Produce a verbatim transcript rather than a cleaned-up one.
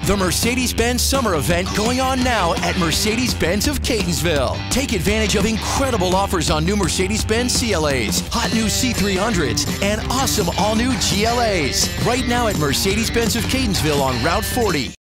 The Mercedes-Benz summer event going on now at Mercedes-Benz of Catonsville. Take advantage of incredible offers on new Mercedes-Benz C L As, hot new C three hundreds, and awesome all-new G L As. Right now at Mercedes-Benz of Catonsville on Route forty.